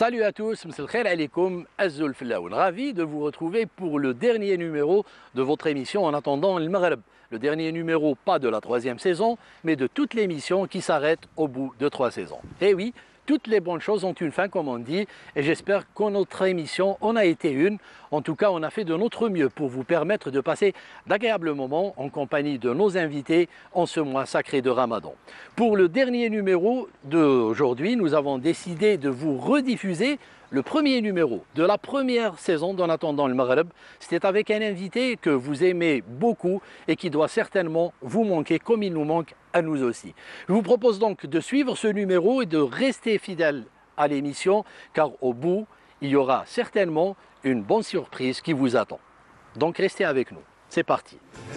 Salut à tous, M'sal khair alaikum, Azzoul Fillaoun. Ravi de vous retrouver pour le dernier numéro de votre émission En attendant le Maghreb. Le dernier numéro, pas de la 3e saison, mais de toute l'émission qui s'arrête au bout de 3 saisons. Et oui, toutes les bonnes choses ont une fin, comme on dit, et j'espère que notre émission en a été une. En tout cas, on a fait de notre mieux pour vous permettre de passer d'agréables moments en compagnie de nos invités en ce mois sacré de Ramadan. Pour le dernier numéro d'aujourd'hui, nous avons décidé de vous rediffuser le premier numéro de la première saison d'En attendant le Maghreb. C'était avec un invité que vous aimez beaucoup et qui doit certainement vous manquer comme il nous manque à nous aussi. Je vous propose donc de suivre ce numéro et de rester fidèle à l'émission, car au bout, il y aura certainement une bonne surprise qui vous attend. Donc restez avec nous. C'est parti.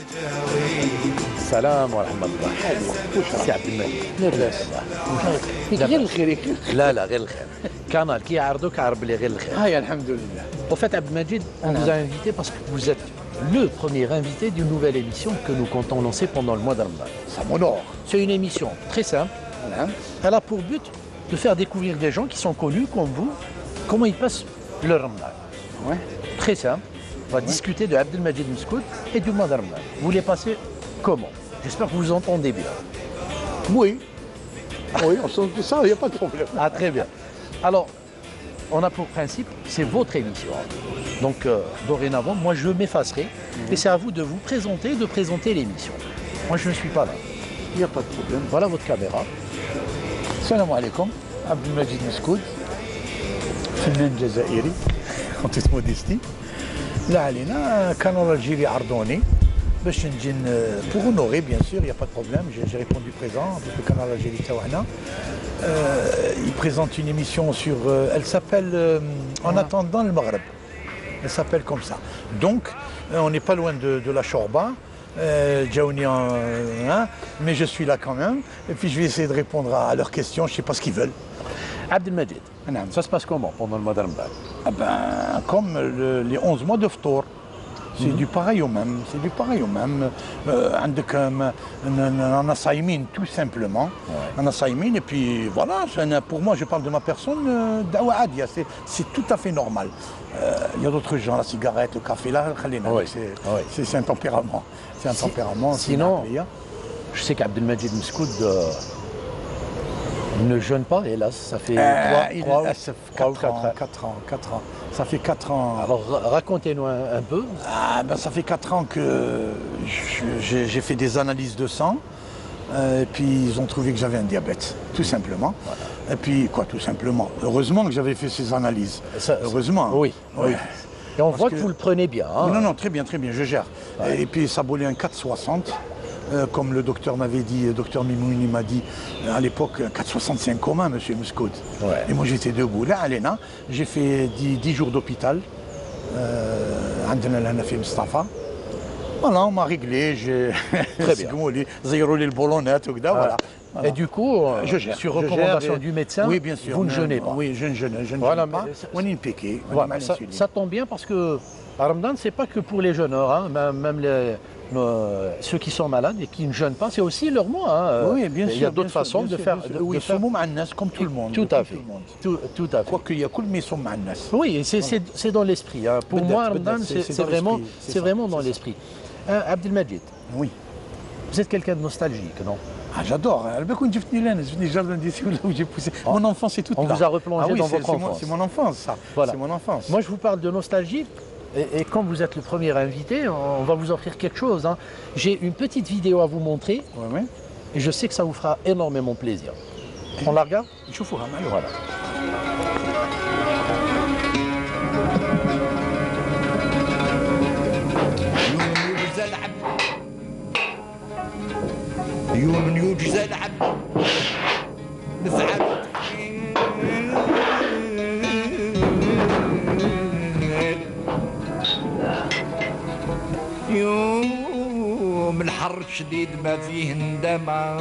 السلام ورحمة الله. سي عبد الملك. لاباس. غير الخير. لا غير الخير. كانال كي يعرضوك عرب لي غير الخير. هيا الحمد لله. Au fait, Abdel Majid, on vous a invité parce que vous êtes le premier invité d'une nouvelle émission que nous comptons lancer pendant le mois de Ramadan. Ça m'honore. C'est une émission très simple. Voilà. Elle a pour but de faire découvrir des gens qui sont connus comme vous, comment ils passent le Ramadan. Ouais. Très simple. On va discuter de Abdel Majid Mskoud et du mois de Ramadan. Vous les passez comment? J'espère que vous entendez bien. Oui. Oui, on sent tout ça, il n'y a pas de problème. Ah, très bien. Alors, on a pour principe, c'est votre émission. Donc, dorénavant, moi, je m'effacerai. Et c'est à vous de vous présenter et de présenter l'émission. Moi, je ne suis pas là. Il n'y a pas de problème. Voilà votre caméra. Salam alaikum. Abdel Majid Mskoud. فنان جزائري. En toute modestie. لا علينا كانوا الجيري عرضوني باش نجي pour honorer bien sûr, il n'y a pas de problème, j'ai répondu présent avec le canal Algérie Tawana. Il présente une émission sur elle s'appelle En attendant le Maghreb. Elle s'appelle comme ça. Donc on n'est pas loin de la Chorba. Djaouni mais je suis là quand même et puis je vais essayer de répondre à leurs questions, je ne sais pas ce qu'ils veulent. Abdel Majid, ça se passe comment pendant le mois de Ramadan? Ah ben, comme les 11 mois de Ftour. C'est du pareil au même, c'est du pareil au même. On a saïmine tout simplement. On a saïmine et puis voilà, pour moi je parle de ma personne, dawa adia, c'est tout à fait normal. Il y a d'autres gens, la cigarette, le café, là, c'est un tempérament. C'est un tempérament. Sinon, je sais qu'Abdel Majid Mskoud ne jeûne pas, hélas, ça fait 3 ou 4 ans. Ça fait 4 ans. Alors racontez-nous un peu. Ah, ben, ça fait 4 ans que j'ai fait des analyses de sang. Et puis ils ont trouvé que j'avais un diabète, tout simplement. Voilà. Et puis quoi, tout simplement. Heureusement que j'avais fait ces analyses. Heureusement. Oui. Et on voit que vous le prenez bien. Hein. Non, très bien, je gère. Ouais. Et puis ça bolait un 4,60. Comme le docteur m'avait dit, le docteur Mimouni m'a dit à l'époque, 4,65 commun, monsieur Mskoud. Ouais. Et moi j'étais debout. Là, à l'ENA, j'ai fait 10 jours d'hôpital. Mustafa. Voilà, on m'a réglé. Très bien. Voilà. Et du coup, sur recommandation du médecin, oui, bien sûr, vous ne jeûnez pas. Oui, je ne jeûne pas. On est impeccable. Voilà, ça tombe bien parce que Ramadan, c'est pas que pour les jeûneurs, hein, même ceux qui sont malades et qui ne jeûnent pas, c'est aussi leur mois. Hein. Oui, bien sûr. Il y a d'autres façons de faire. Oui, comme tout le monde. Tout à fait. Tout à fait. Quoi qu'il y a cool, mais oui, c'est dans l'esprit. Hein. Pour moi, Ramadan, c'est vraiment dans l'esprit. Abdel Majid. Oui. Vous êtes quelqu'un de nostalgique, non? Ah, j'adore. Mon enfance est toute là. On vous a replongé dans votre enfance. C'est mon enfance, ça. Voilà. C'est mon enfance. Moi, je vous parle de nostalgie. Et comme vous êtes le premier invité, on va vous offrir quelque chose. Hein. J'ai une petite vidéo à vous montrer. Oui. Et je sais que ça vous fera énormément plaisir. On la regarde? Voilà. يوم الحر شديد ما فيه ندمة.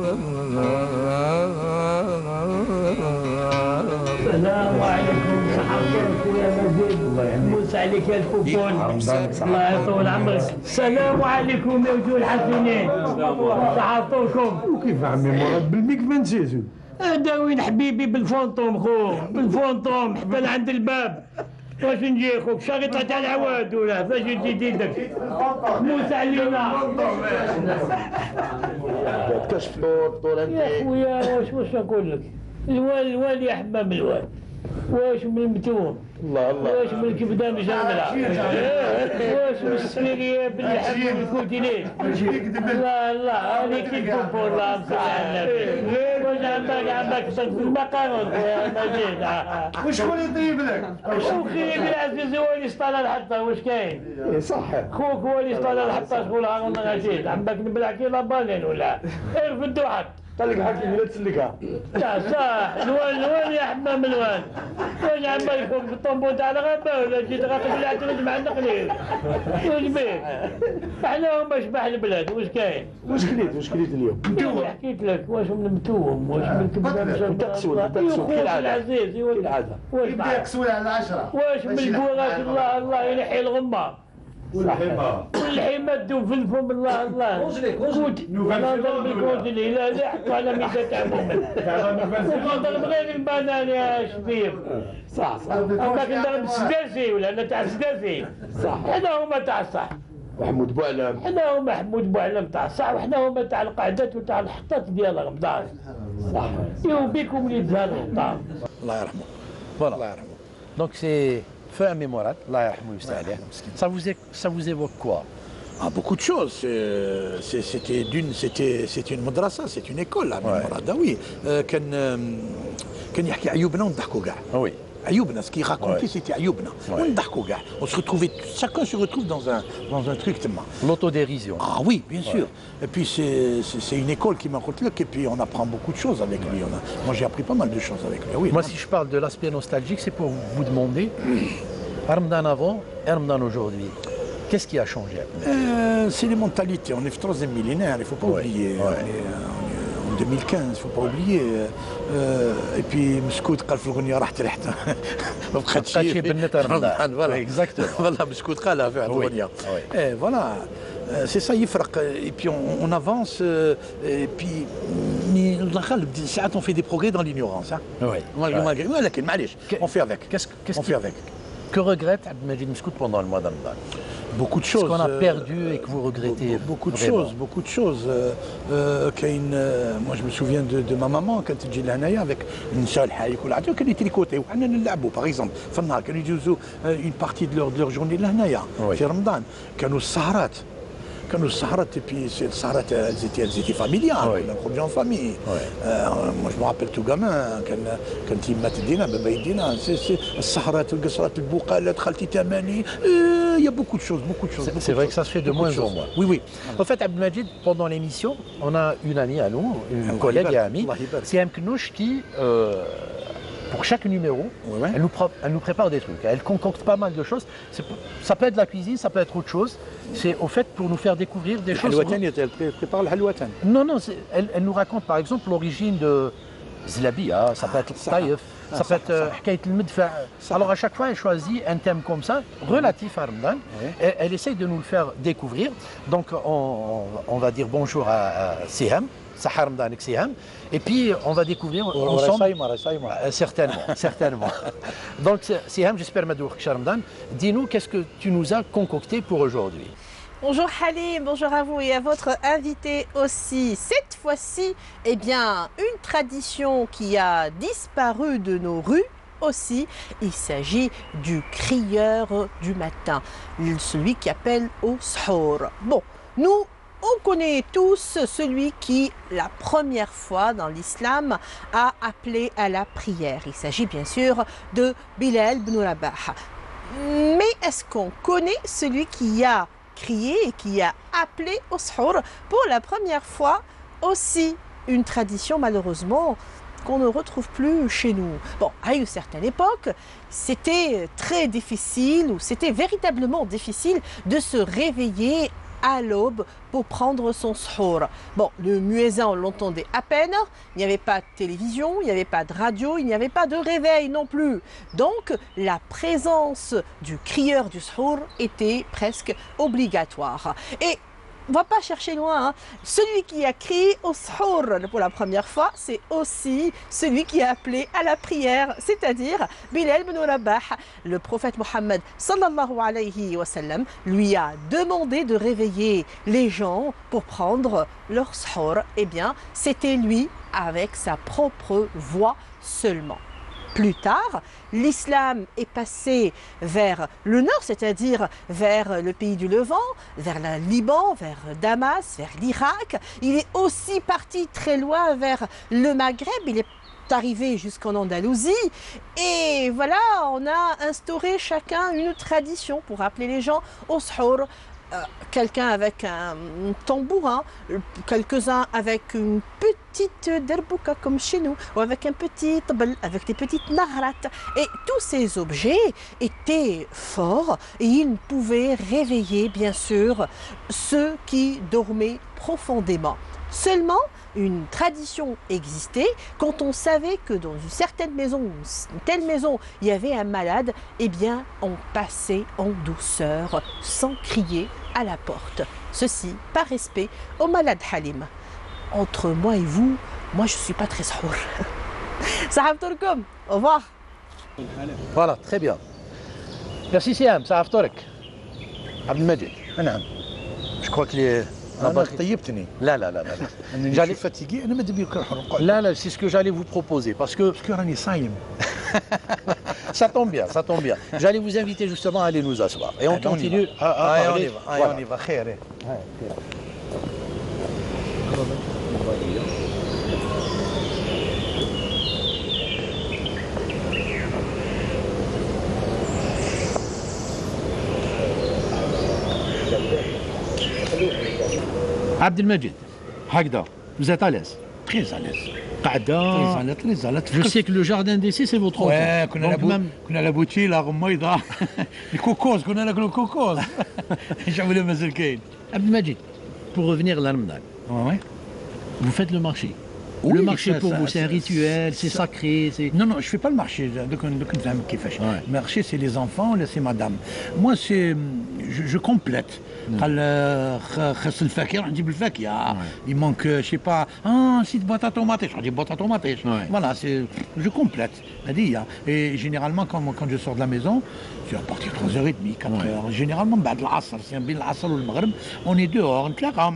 السلام عليكم صحابتكم يا مجيد. الله يهنيك. موسى عليك يا الفوفون. الله يطول عمرك. السلام عليكم يا وجوه الحسنين. صحابتكم. وكيف عمي مراد بالميك ما نسيتو. هذا وين حبيبي بالفونتوم خو بالفونتوم حتى لعند الباب. واش نجي خوك شريطة تاع العواد ولا فاش تجي يدك موسى علينا. كاش فطور انت يا خويا واش نقول لك الوالي يا حمام الوالي واش من المتوم الله الله واش من الكبده مجمله واش من السميريه باللحم والكوتيلين الله الله هذيك الكبور الله مسعى واش عمك صدق في المقام خويا مجيد. وشكون يطيب لك؟ وخيك العزيز هو اللي اسطال الحطه واش كاين؟ صح. خوك هو اللي اسطال الحطه شغل هارون رشيد عمك نبلع كي لابالين ولا غير في الدوحه. طلق حكيم لا تسلكها. لا صح الوان يا حمام الوان. واش عمالكم في الطنبو تاع الغابه ولا جيت غاطي بالعتمد مع النقليل؟ واش بيك؟ احنا هما شبح البلاد واش كاين؟ واش كليت اليوم؟ متوم حكيت لك واش من المتوم واش من الكبده مشمشه العزيز كالعاده. واش يبدا يكسول على 10. واش من الكوراك الله الله ينحي الغمه والحمى تدوب في الفم الله الله كوت انا نضرب الكونجلي لا لا حطوا على ميته تاع مؤمن ونضرب غير البنان يا شبيب. صح. هاك نضرب السداسي ولا انا تاع السداسي صح. حنا هما تاع الصح محمود بوعلام. حنا هما محمود بوعلام تاع الصح وحنا هما تاع القعدات وتاع الحطات ديال رمضان صح. بكم اللي تزهر رمضان الله يرحمه. Voilà. الله يرحمه. Donc c'est feu immémorable, Allah yarhamou yusta'alih. Ça vous évoque quoi? Ah, beaucoup de choses. C'était une madrasa, c'est une école. Ah oui. كان يحكي عيوبنا ونضحكوا كاع. Oui. عيوبنا, ce qu'il racontait c'était عيوبنا. ونضحكوا كاع. On se retrouvait, chacun se retrouve dans un truc تما. L'autodérision. Ah oui, bien sûr. Et puis c'est une école qui m'a raconté et puis on apprend beaucoup de choses avec lui. Moi j'ai appris pas mal de choses avec lui. Oui. Moi si je parle de l'aspect nostalgique, c'est pour vous demander Ramadan avant et Ramadan aujourd'hui. Qu'est-ce qui a changé? C'est les mentalités. On est le troisième millénaire, il ne faut pas oublier. On est en 2015, il ne faut pas oublier. Et puis مسكوت قال في الغنية راحت ريحته. ما بقاتش شي بنت رمضان. Voilà. Exactement. Voilà, مسكوت قالها في الغنية. Et voilà. C'est ça يفرق. Et puis on avance. Et puis ساعات on fait des progrès dans l'ignorance. ولكن معليش. On fait avec. On fait avec. Que regrette Abdelmajid Mskout pendant le mois de Ramadan? Beaucoup de choses. Ce qu'on a perdu et que vous regrettez. Beaucoup de choses. Moi je me souviens de ma maman quand elle تجي لهنايا avec une seule حايك ولا عاد كانوا يتريكوتيو وحنا نلعبوا par exemple في النهار كانوا يجوزوا une partie de leur journée لهنايا في رمضان كانوا السهرات et puis ces sahrat elles étaient familiales, on provient en famille. Moi je me rappelle tout gamin quand يما تدينا بابا يدينا السهرات والقصرات البقالات خالتي تماني. Il y a beaucoup de choses. C'est vrai que ça se fait de moins en moins. Oui. En fait, Abdelmajid, pendant l'émission, on a une amie à nous, une collègue et amie, c'est Knouch qui, pour chaque numéro, elle nous prépare des trucs. Elle concocte pas mal de choses. Ça peut être de la cuisine, ça peut être autre chose. C'est au fait pour nous faire découvrir des choses. Elle prépare le halwatan. Non, elle nous raconte par exemple l'origine de Zlabia, ça peut être Taïf, ça peut être Hkayt al-Medfa. Alors à chaque fois, elle choisit un thème comme ça, relatif à Ramadan, et elle essaye de nous le faire découvrir. Donc on va dire bonjour à Siham. Sahar Ramadan avec Siham, et puis on va découvrir ensemble. Certainement. Donc Siham, j'espère Madour Ramadan, dis-nous qu'est-ce que tu nous as concocté pour aujourd'hui. Bonjour Halim, bonjour à vous et à votre invité aussi. Cette fois-ci, eh bien, une tradition qui a disparu de nos rues aussi. Il s'agit du crieur du matin, celui qui appelle au sahur. Bon, nous, on connaît tous celui qui, la première fois dans l'islam, a appelé à la prière. Il s'agit bien sûr de Bilal ibn Rabah. Mais est-ce qu'on connaît celui qui a crié et qui a appelé au sahur pour la première fois? Aussi une tradition malheureusement qu'on ne retrouve plus chez nous. Bon, à une certaine époque, c'était très difficile, ou c'était véritablement difficile de se réveiller à l'aube pour prendre son sahur. Bon, le muezzin, on l'entendait à peine, il n'y avait pas de télévision, il n'y avait pas de radio, il n'y avait pas de réveil non plus. Donc, la présence du crieur du sahur était presque obligatoire. Et on va pas chercher loin. Hein. Celui qui a crié au sahur pour la première fois, c'est aussi celui qui a appelé à la prière, c'est-à-dire Bilal ibn Rabah. Le prophète Mohammed sallallahu alayhi wa sallam lui a demandé de réveiller les gens pour prendre leur sahur. Eh bien, c'était lui avec sa propre voix seulement. Plus tard, l'islam est passé vers le nord, c'est-à-dire vers le pays du Levant, vers le Liban, vers Damas, vers l'Irak. Il est aussi parti très loin vers le Maghreb, il est arrivé jusqu'en Andalousie. Et voilà, on a instauré chacun une tradition pour appeler les gens au sahur. Quelqu'un avec un tambourin, quelques-uns avec une petite derbouka comme chez nous, ou avec un petit tabl, avec des petites nahrat. Et tous ces objets étaient forts et ils pouvaient réveiller bien sûr ceux qui dormaient profondément. Seulement, une tradition existait quand on savait que dans une certaine maison, une telle maison, il y avait un malade, eh bien, on passait en douceur, sans crier à la porte. Ceci par respect au malade Halim. Entre moi et vous, moi je ne suis pas très sahour. Salam alaikum, au revoir. Voilà, très bien. Merci Siam, salam alaikum. Abdelmajid. Je crois qu'il est... أنا طيبتني. لا لا لا لا. J'allais fatigué, أنا ما دبي نقعد. Là, là, c'est ce que j'allais vous proposer parce que راني صايم. ça tombe bien, ça tombe bien. J'allais vous inviter justement à aller nous asseoir et on continue. on y va, on y va, خير. Abdelmajid, Hagda, vous êtes à l'aise? Très à l'aise. قاعدة. très à l'aise. Je sais que le jardin d'essai c'est votre enfant. Ouais, كنا لابوتي لا غميضة. الكوكوز كنا ناكلوا الكوكوز. جابوا مازال كاين. Abdelmajid, pour revenir à l'Armdan, Ouais. vous faites le marché. Oui, le marché ça, pour ça, vous, c'est un ça, rituel, c'est sacré. Non, non, je ne fais pas le marché. Le marché, c'est les enfants, là, c'est madame. Moi, c'est. Je complète. Il manque, je sais pas, un site boîte à tomates. Je dis boîte à tomates. Voilà, je complète. Et généralement, quand je sors de la maison, c'est à partir de 3h30, 4h. Généralement, on est dehors,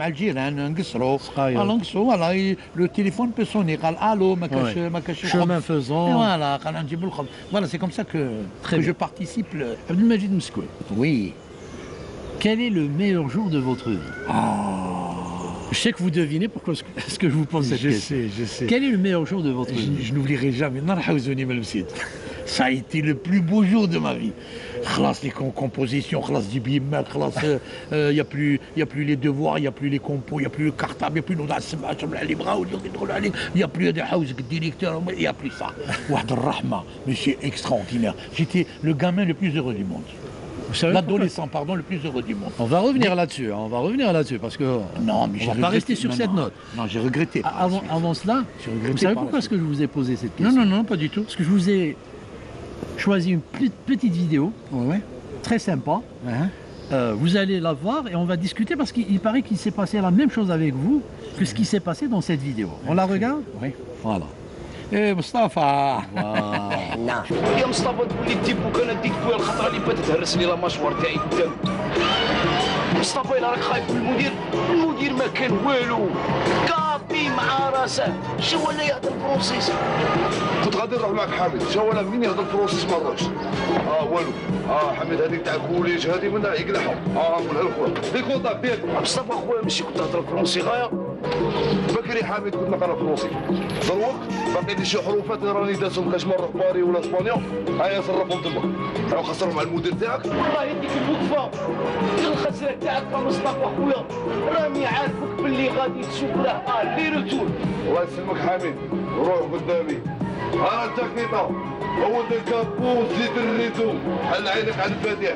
le téléphone peut sonner. Allô, chemin faisant. Voilà, c'est comme ça que je participe. Abdelmajid Mskoui. Oui. Quel est le meilleur jour de votre vie? Je sais que vous devinez pourquoi est-ce que je vous pose cette question. Je sais. Quel est le meilleur jour de votre vie? Je n'oublierai jamais. Ça a été le plus beau jour de ma vie. Les compositions, il n'y a plus les devoirs, il n'y a plus les compos, il n'y a plus le cartable, il n'y a plus les bras, il n'y a plus de house directeur, il n'y a plus ça. Mais c'est extraordinaire. J'étais le gamin le plus heureux du monde. L'adolescent, pardon, le plus heureux du monde. On va revenir là-dessus, parce que non, mais on va pas rester sur cette note. Non, j'ai regretté. Avant cela, vous savez pourquoi est-ce que je vous ai posé cette question? Non, pas du tout. Parce que je vous ai choisi une petite vidéo, très sympa. Vous allez la voir et on va discuter parce qu'il paraît qu'il s'est passé la même chose avec vous que ce qui s'est passé dans cette vidéo. On la regarde? Oui. Voilà. ايه مصطفى نعم يا مصطفى تقول لي تيبوك انا ديك خويا الخطره اللي فاتت هرس لي لا ماشوار تاعي قدام مصطفى الا راك خايف من المدير ما كان والو كابي مع راسه شو ولا يهضر فرونسيس كنت غادي نروح معك حامد شو ولا منين يهضر فرونسيس ما نروحش والو حميد هذيك تاع الكوليج هذه من يقلعهم نقولها لخويا ديك وضع بيك مصطفى خويا ماشي كنت تهضر فرونسي غايه بكري حامد كنت نقرا فرونسي دروك باقي لي شي حروفات راني دازهم كاش مره في باري ولا اسبانيا هيا صرفهم تما راهو خسرهم على المدير تاعك والله يديك الوقفه ديال الخسره تاعك يا مصطفى خويا راني عارفك باللي غادي تشوف له لي روتور الله يسلمك حميد روح قدامي انت كيطا هو الكابوس زيد الريتم حل عينك على الفاتح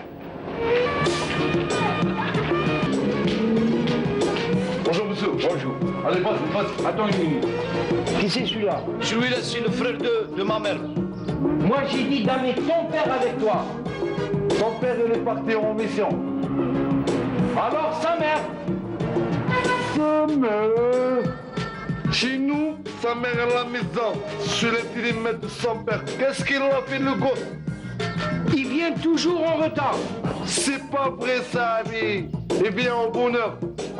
Bonjour monsieur, bonjour. Allez, passe, attends une minute. Qui c'est celui-là? Celui-là, c'est le frère de ma mère. Moi, j'ai dit d'amener ton père avec toi. Ton père, il est parti en mission. Alors, sa mère? sa mère à la maison, sur les millimètres de son père. Qu'est-ce qu'il a fait le gosse? Il vient toujours en retard. C'est pas vrai ça, ami. Il vient au bonheur.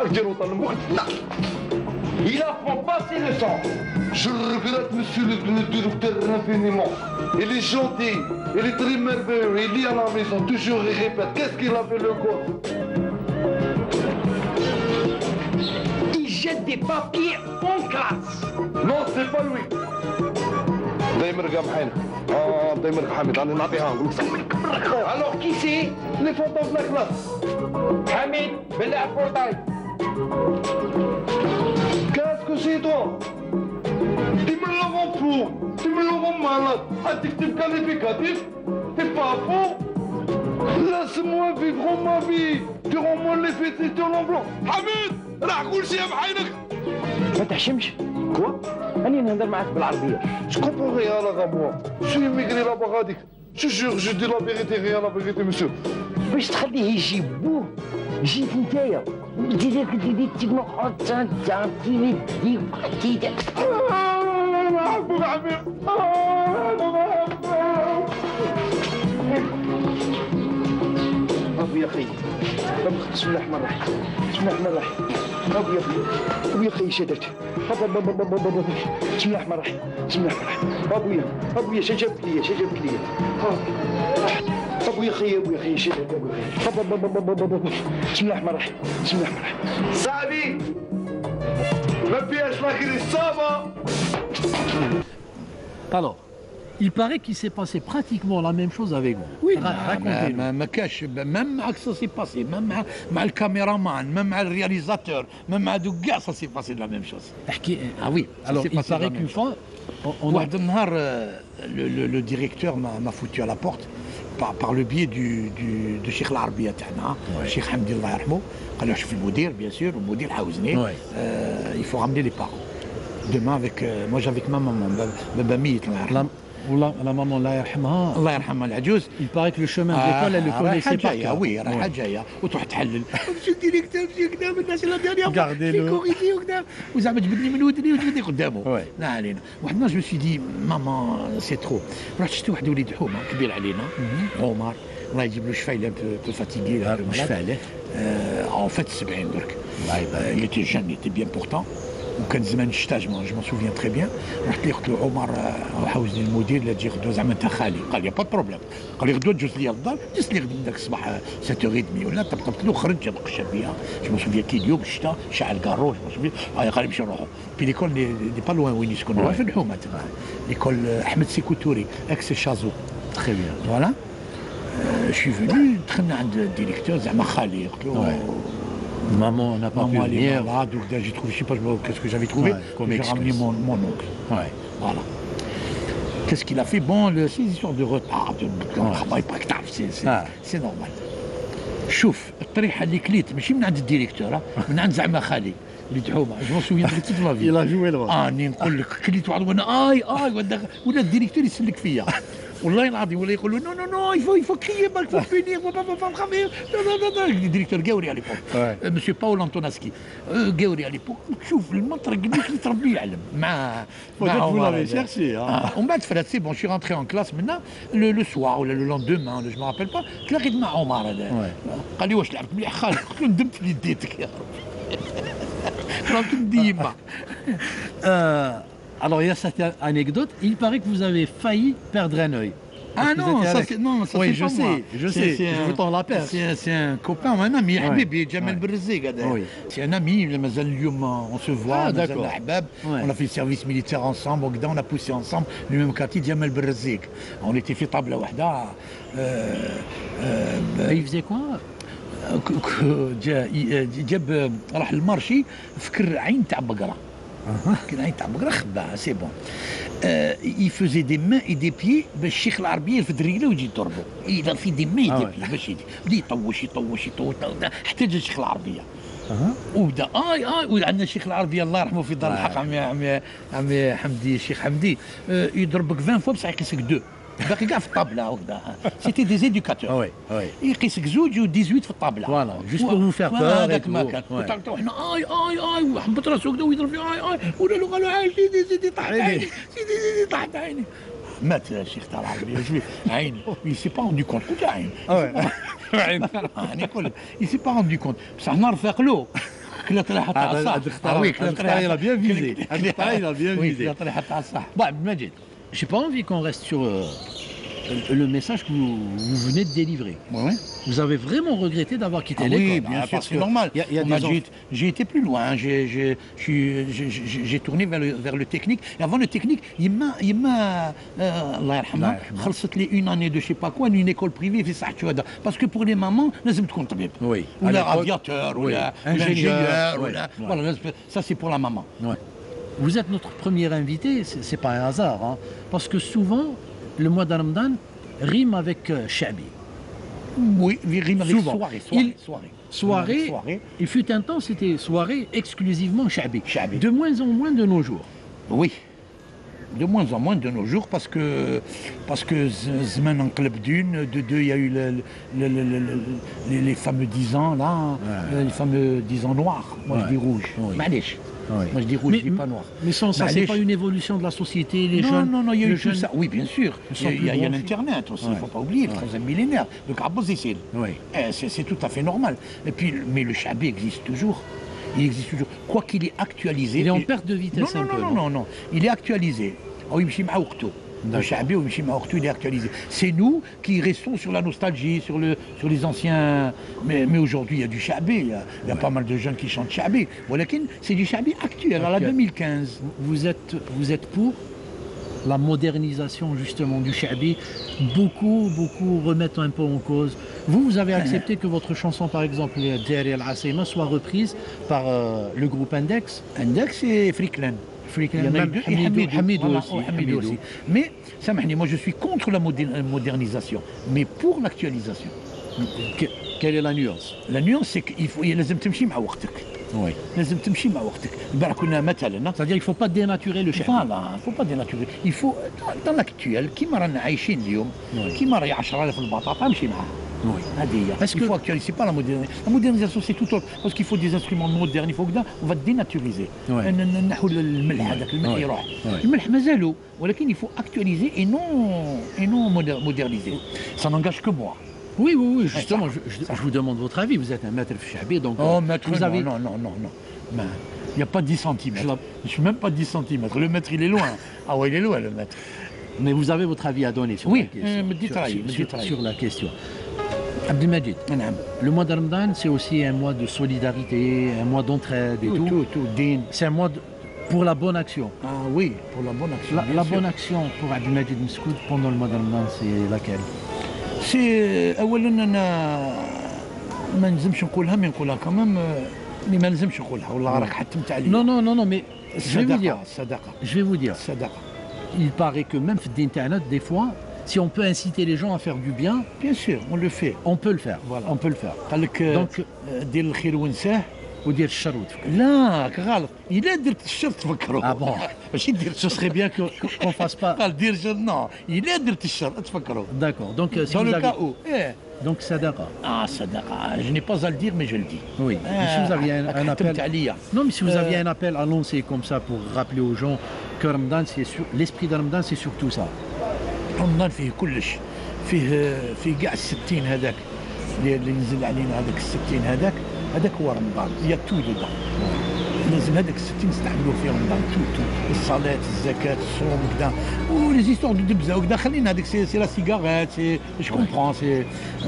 Il apprend pas ses leçons. Je regrette, monsieur le directeur, infiniment. Il est gentil, il est très merveilleux, il lit à la maison, toujours il répète. Qu'est-ce qu'il a fait le gosse? Il jette des papiers en classe. Non, c'est pas lui. دايما رقم حين دايما حامد انا نعطيها نقول لك. Alors qui c'est? لي فوتو في الكلاس. حميد بالله بورتاي. Qu'est-ce que c'est toi? Tu me le rends fou, tu me le rends malade. Adjectif qualificatif, t'es pas fou? Laisse-moi vivre ma vie. Tu rends-moi les fêtes sur l'emblanc. حميد راح كل شيء بحينك. ما تحشمش. كوا؟ أنا نهضر معاك بالعربية. Je comprends rien là, moi. Je suis immigré là-bas, Radik. Je jure, je dis la vérité, rien la vérité, monsieur. باش تخليه يجيب بوه جيت نتايا ديريك ديدي تيغنوقعد تاع تيدي تيدي نحبك عمير. ابو يا خي بسم الله الرحمن الرحيم بسم الله الرحمن الرحيم ابو يا خي ابو يا خي شدت بسم الله الرحمن الرحيم بسم الله الرحمن الرحيم ابويا شجبت لي ابو يا خي شدت ابو يا خي بسم الله الرحمن الرحيم بسم الله الرحمن الرحيم سعدي ما فيهاش لكن الصابة. Alors, il paraît qu'il s'est passé pratiquement la même chose avec vous. Oui, racontez-nous. ما كاش ميم معك سا سي باسي ميم مع الكاميرامان ميم مع الرياليزاتور ميم مع دوك كاع سا سي باسي لا ميم شوز. احكي. Ah oui, Alors, il paraît qu'une fois, on a... واحد النهار le directeur m'a foutu à la porte par le biais du شيخ العربية تاعنا الشيخ حمدي الله يرحمه. قال له شوف المدير bien sûr المدير حاوزني il faut ramener les parents demain avec moi j'avais ma maman بابا ميت الله يرحمه la maman الله يرحمها الله يرحمها العجوز. Il paraît que le chemin de l'école, elle le connaissait par cœur. وي رايحه جايه وتروح تحلل مشي الديريكتور مشي قدام الناس اللي داريها Gardez-le. كوريجي وقدام وزعما جبدني من ودني وجبدني قدامه. لا علينا واحد النهار جو سي دي ماما سي ترو. رحت شفت واحد وليد حومه كبير علينا عمر الله يجيب له شفاء il est un peu fatigué. شفاء له en fait 70 درك. il était jeune, il était bien portant. وكان زمان الشتاء جو m'en souviens très bien. رحت ليه قلت له عمر حاوزني المدير لا تجي غدوه زعما انت خالي. قال لي با بروبليم. قال لي غدوه تجوز لي للدار جلس لي غدوه ذاك الصباح 7:30 ولا طبطبت له خرج جاب الشابيه جو m'en souviens كي اليوم الشتاء شعل كارو جو m'en souviens. قال لي نمشي نروحوا بي ليكول دي با لوان وين يسكنوا في الحومه تما ليكول احمد سيكو توري اكس شازو. Très bien. فوالا شي فيني دخلنا عند الديريكتور زعما خالي قلت له Maman n'a pas pu venir. Donc j'ai trouvé, je sais pas qu'est-ce que j'avais trouvé, j'ai ramené mon oncle. Voilà. Qu'est-ce qu'il a fait? Bon, c'est une histoire de retard, de travail pas grave, c'est normal. شوف الطريحه اللي كليت ماشي من عند الديريكتور من عند زعما خالي وليد حومه جو سوفيان toute la vie. Il a joué le rôle. اني نقول لك كليت واحد وانا ولا الديريكتور يسلك فيا والله العظيم ولا يقول له نو نو نو يفو كريي بالك فو بينير فو خافير نو الديريكتور قاوري على ليبوك مسيو باول انطوناسكي قاوري على ليبوك شوف المنطق اللي تربي يعلم مع vous l'avez cherché. ومن بعد فرات سي بون شي رونتري اون كلاس منا لو سوار ولا لو لوندومان ولا جو مابيل با تلاقيت مع عمر هذا قال لي واش لعبت مليح خالد قلت له ندمت اللي ديتك يا ربي راك ديما. Alors il y a cette anecdote, il paraît que vous avez failli perdre un œil. Ah non, ça c'est oui, pas moi. Je sais, je vous tends la perche. C'est un copain ou un ami, Habibi, Jamel Berzeg. C'est un ami, mazal اليوم on se voit, mazal ahbab. On a fait le service militaire ensemble, on a poussé ensemble, le même quartier, Jamel Berzeg. On était fait table وحده. Il faisait quoi? جاب راح المارشي فكر عين تاع بقره. كان عين تاع بقره خباها سي بون. il faisait des mains et des pieds باش الشيخ العربيه يرفد رجله ويجي يضربه. il a fait des mains et des pieds باش يجي بدا يطوش حتى جا الشيخ العربيه. وبدا وعندنا الشيخ العربيه الله يرحمه في دار الحق عمي حمدي الشيخ حمدي يضربك 20 فوا بصح يقيسك 2. باقي كاع في الطابله وكذا. سيتي دي زيديكاتور. وي وي يقيسك زوج و 18 في الطابله. فوالا جوست بور فو فير بور. هذاك ما كان. وتعرفوا حنا اي وحبط راسو كذا ويضرب فيه اي ولا له قالوا عايش سيدي طاحت عيني سيدي طاحت عيني. مات الشيخ تاع العربيه شوف عيني سي با روندو كونت قلت له عين يعني يقول سي با روندو كونت بصح نهار فاق له كلا طريحه تاع الصح. وي كلا طريحه بيان فيزي. هذه طريحه بيان وي فيزي. كلا طريحه تاع الصح. Bon, Abdelmajid, j'ai pas envie qu'on reste sur le message que vous venez de délivrer. Ouais. Vous avez vraiment regretté d'avoir quitté Ah l'école. oui, bien sûr, c'est normal. Il y a des J'ai été plus loin, j'ai tourné vers le technique. Et avant le technique, il m'a Allah yarhamha, خلصت لي une année de je sais pas quoi, une école privée في صح شهداء. Parce que pour les mamans, لازم تكون طبيب. Oui. ولا aviateur, ولا ingénieur, ولا Ouais. voilà, ça c'est pour la maman. Ouais. Vous êtes notre premier invité, c'est pas un hasard, hein, parce que souvent le mois de Ramadan rime avec Shabi. Oui, il rime avec Souvent. soirée. Soirée. Il fut un temps, c'était soirée exclusivement Shabi. Shabi. De moins en moins de nos jours. Oui. De moins en moins de nos jours parce que Zman en club d'une, de deux il y a eu les fameux 10 ans là, les fameux 10 ans noirs. Moi je dis rouge. Oui. معليش. Oui. Moi je dis rouge, je dis pas noir. Mais sans ça, c'est معليش. pas une évolution de la société, les Non, jeunes. non, il y a eu les tout jeunes- ça. Oui, bien sûr. sont plus Il y a branchés. l'Internet aussi, il ne Ouais. faut pas oublier, le troisième millénaire. Donc, à Bozicil. Oui. C'est tout à fait normal. Et puis, mais le Chabi existe toujours. Il existe toujours. Quoi qu'il est actualisé. Il est en et- perte de vitesse non, un peu. non. Il est actualisé. Oh, il مع وقته. Le Chabi, il est actualisé. C'est nous qui restons sur la nostalgie, sur les anciens. Mais aujourd'hui, il y a du Chabi. Il y a pas mal de jeunes qui chantent Chabi. Voilà, c'est du Chabi actuel, à la 2015. Vous êtes pour la modernisation justement du Shabi. Beaucoup remettent un peu en cause. Vous avez accepté que votre chanson, par exemple, Deri Al Asima, soit reprise par le groupe Index. Index et Friklan. Il y en a eu deux, et Hamidou Voilà, aussi. Hamidou aussi. Mais, Samahni, moi je suis contre la modernisation, mais pour l'actualisation. Quelle est la nuance? La nuance, c'est qu'il faut, لازم تمشي مع وقتك. Oui. لازم تمشي مع وقتك. البارح كنا مثلا. C'est-à-dire qu'il ne faut pas dénaturer le Shabi. Voilà, il ne faut pas dénaturer. Il faut, dans l'actuel, كيما رانا عايشين اليوم، كيما راهي 10,000 البطاطا امشي معها. Oui. Est-ce qu'il faut actualiser pas la modernisation? La modernisation c'est tout autre parce qu'il faut des instruments modernes, il faut que on va dénaturiser. Ouais. نحو الملح هذاك الملح Ouais. يروح. Ouais. الملح مازالو ولكن il faut actualiser et non moderniser. Ça n'engage que moi. Oui, justement, je vous demande votre avis. Vous êtes un maître Shabi, donc Oh maître, vous avez... non. Ben, il n'y a pas 10 cm. Je suis même pas 10 cm. Le maître il est loin. Ah ouais, il est loin le maître. Mais vous avez votre avis à donner sur Oui, la question. me dites Sur la question. Abdelmajid, نعم. le mois de Ramadan, c'est aussi un mois de solidarité, un mois d'entraide et tout. Tout, din. C'est un mois pour la bonne action. Ah oui, pour la bonne action. bien La sûr. bonne action pour Abdelmajid Mskoud pendant le mois de Ramadan, c'est laquelle? سي اولا انا ما نلزمش نقولها مي نقولها كمان اللي ما نلزمش نقولها والله راك حتمت عليا. Non, mais je vais vous dire. الصدقه. Il paraît que même d'Internet, des fois, si on peut inciter les gens à faire du bien, Bien sûr, on le fait. on peut le faire. Voilà. On peut le faire. قال لك Donc- دير الخير ونساه. ودير الشر وتفكر. لا غلط، الا درت الشر تفكروا. Ah bon. ماشي دير Ce serait bien qu'on fasse pas. قال دير الشر نو، الا درت الشر تفكروا. D'accord. Donc si Dans vous le avez... cas où. Donc sadaqa. صدقه، je n'ai pas à le dire mais je le dis. Oui. Mais si vous aviez un appel. حتمت عليا. Non, mais si vous aviez un appel à lancer comme ça pour rappeler aux gens que Ramadan, l'esprit de Ramadan, c'est surtout ça. رمضان فيه كلش، فيه كاع الستين هذاك اللي نزل علينا هذاك الستين هذاك هو رمضان، يا تو دودون. لازم هذاك الستين نستعملوه في رمضان تو الصلاة الزكاة الصوم وكذا ولي زيستوار دو دبزة وكذا خلينا هذيك سي لا سيجاريت سي جو كومبرون سي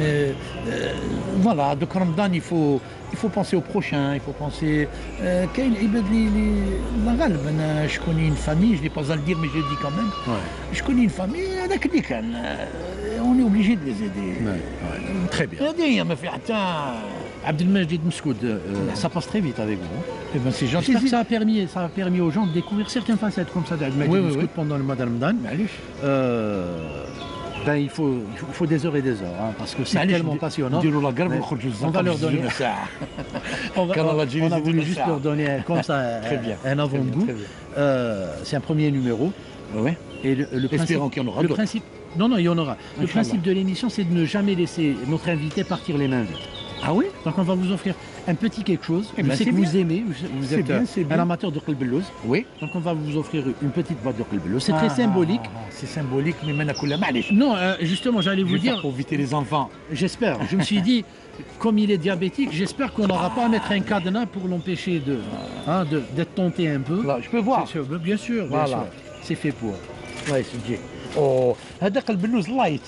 فوالا دوك رمضان il faut penser au prochain, il faut penser كاين العباد اللي غالب انا شكوني فامي je n'ai pas à le dire mais je le dis quand même. شكوني فامي هذاك اللي كان on est obligé de les aider. Très bien. هذه هي ما في حتى. Abdelmajid Mskoud, ça passe très vite avec vous. Eh ben c'est gentil. J'espère que ça a permis aux gens de découvrir certaines facettes comme ça d'Abdelmajid Mskoud pendant le mois de Ramadan. معليش. Ben, il faut des heures et des heures, hein, parce que c'est tellement passionnant. نديروا لا قرب ونخرجوا On va leur donner. ساعة. On a voulu juste leur donner comme ça un avant-goût. C'est un premier numéro. Ouais. Et le Espérons qu'il y en aura le d'autres. principe, Non, non, il y en aura. Le principe de l'émission, c'est de ne jamais laisser notre invité partir les mains vides. Ah oui? Donc on va vous offrir un petit quelque chose. Je sais que vous aimez, vous êtes un amateur de qelbellouz. Oui. Donc on va vous offrir une petite boîte de qelbellouz. C'est très symbolique. C'est symbolique, mais maintenant, Non, justement, j'allais vous dire... pour éviter les enfants. J'espère. Je me suis dit, comme il est diabétique, j'espère qu'on n'aura pas à mettre un cadenas pour l'empêcher d'être tenté un peu. Là, je peux voir. Bien sûr, bien sûr. C'est fait pour. Ouais, c'est Oh, هذا قلبلوز لايت.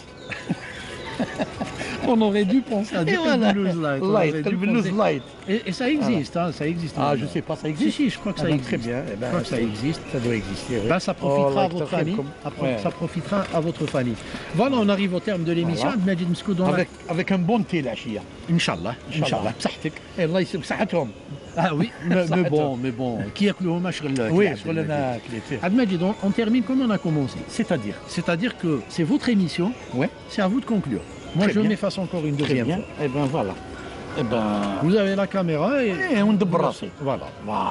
On aurait dû penser à du qelbellouz light. Et ça existe, hein, ça existe. Ah, je sais pas, ça existe. Si, je crois que ça existe. Très bien. Je crois que ça existe. Ça doit exister. Oui. Ben, ça profitera à votre famille. Ça profitera à votre famille. Voilà, on arrive au terme de l'émission. Majid Mskoud, avec un bon thé العشية. Inch'Allah. Inch'Allah. بصحتك. الله يسلمك صحتهم. Ah oui, mais bon, qui ياكلوهم شغل. Oui, شغل انا كليت. Abd Majid, on termine comme on a commencé. C'est-à-dire que c'est votre émission. Ouais. C'est à vous de conclure. Moi, je m'efface encore une deuxième fois. Eh ben voilà. Eh ben, vous avez la caméra et on دبر راسي. Voilà.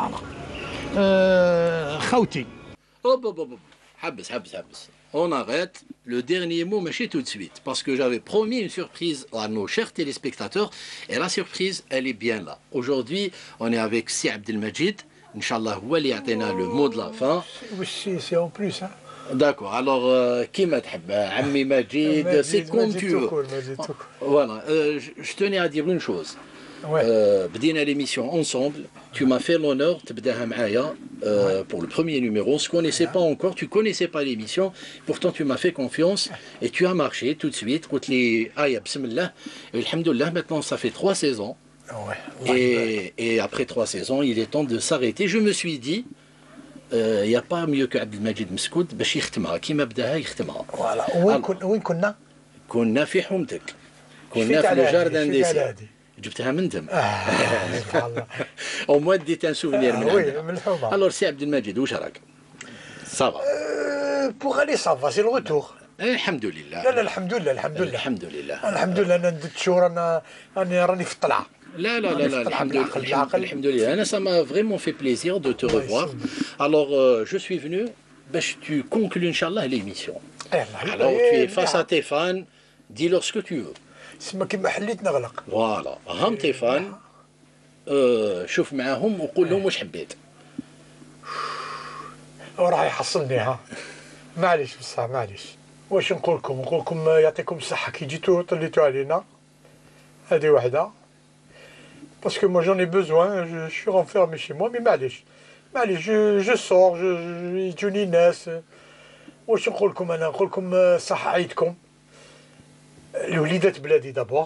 خوتي. حبس. On arrête. Le dernier mot, mais tout de suite. Parce que j'avais promis une surprise à nos chers téléspectateurs. Et la surprise, elle est bien là. Aujourd'hui, on est avec Si Abdelmajid. Inch'Allah, Wali Atena, le mot de la fin. Oui, c'est en plus. Hein. D'accord. Alors, qui m'a Ammi Majid, c'est comme tu veux. Voilà. Je tenais à dire une chose. بدينا l'émission ensemble. Tu m'as fait l'honneur تبداها معايا pour le premier numéro. On ne se connaissait pas encore, tu ne connaissais pas l'émission. Pourtant, tu m'as fait confiance et tu as marché tout de suite. قلت لي آية بسم الله. Et alhamdoulilah, maintenant ça fait 3 saisons. Et après 3 saisons, il est temps de s'arrêter. Je me suis dit, il n'y a pas mieux que Abdelmajid Mskoud باش يختمها كيما بداها يختمها. وين كنا؟ كنا في حومتك. كنا في الجاردن ديسي. جبتها من دم. Au moins ديت ان سوفينير من الحومه. Alors سي عبد المجيد واش راك؟ صافا. Pour aller ça va, c'est le retour. الحمد لله. لا الحمد لله انا ندت شهور انا راني في الطلعه. لا الحمد لله. أنا ça m'a vraiment fait plaisir de te revoir. Alors je suis venu باش tu conclues Inch'Allah l'émission. Alors tu es face à tes fans, dis-leur ce que tu veux. سما كيما حليت نغلق. فوالا هم tes fans. شوف معاهم وقول لهم واش حبيت. راح يحصلني ها. معليش بصح معليش. واش نقول لكم يعطيكم الصحة كي جيتوا طليتوا علينا. هذه وحدة. Parce que moi j'en ai besoin, je suis renfermé chez moi, mais معليش je sors, يجوني ناس. واش نقول لكم انا نقول لكم صحة عيدكم. لوليدات بلادي دابور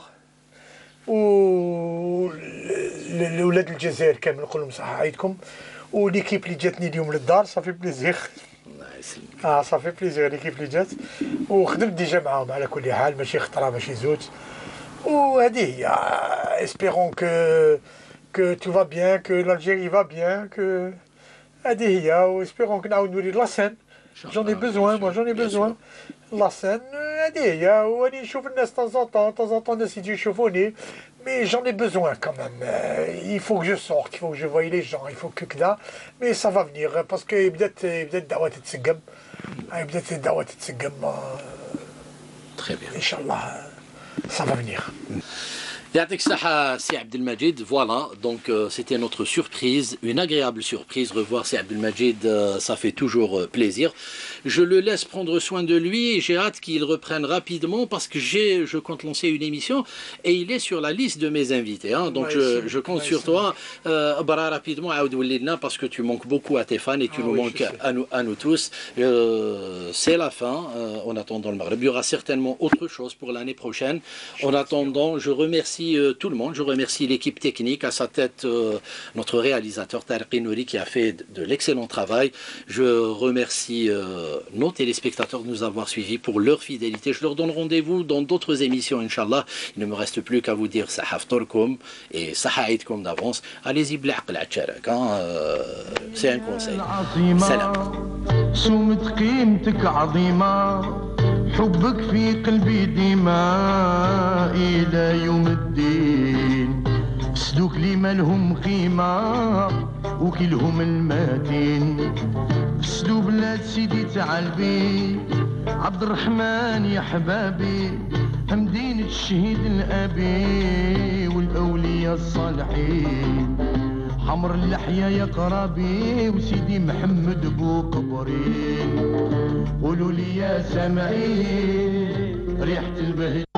و لولاد الجزائر كامل نقول لهم صحة عيدكم وليكيب اللي جاتني اليوم للدار صافي بليزير. الله يسلمك. صافي بليزير ليكيب اللي جات وخدمت ديجا معاهم على كل حال ماشي خطرة ماشي زوج وهذه هي espérons que tout va bien que l'Algérie va bien que هذه هي وespérons que نعاود نولي لاسين. J'en ai besoin, La scène, هذه نشوف الناس طون الناس يجيو يشوفوني mais j'en ai besoin quand même. Il faut que je sorte, il faut que je voie les gens, il faut que كذا mais ça va venir parce que بدات الدعوة تتسقم. بدات الدعوة تتسقم. Très bien. Inch'Allah, ça va venir. Yatik Saha, Si Abdelmajid, voilà, donc c'était notre surprise, une agréable surprise, revoir Si Abdelmajid, ça fait toujours plaisir. Je le laisse prendre soin de lui et j'ai hâte qu'il reprenne rapidement parce que je compte lancer une émission et il est sur la liste de mes invités, hein, donc je compte sur toi, rapidement parce que tu manques beaucoup à tes fans et tu nous manques à nous tous. C'est la fin, en attendant le Maghreb, il y aura certainement autre chose pour l'année prochaine. En attendant, je remercie tout le monde, je remercie l'équipe technique, à sa tête notre réalisateur Tariq Nouri qui a fait de l'excellent travail. Je remercie nos téléspectateurs de nous avoir suivis pour leur fidélité. Je leur donne rendez-vous dans d'autres émissions, Inch'Allah. Il ne me reste plus qu'à vous dire Saha Ftorkum et Saha Aïdkum d'avance. Allez-y, blaql atcharak, c'est un conseil. Salam. حبك في قلبي ديما إلى يوم الدين سدوك لي مالهم قيمة وكلهم الماتين سدو بلاد سيدي تعالبي عبد الرحمن يا حبابي مدينة الشهيد الأبي والأولياء الصالحين حمر اللحية يا قرابي وسيدي محمد بو قبرين قولوا لي يا سامعين ريحة البهج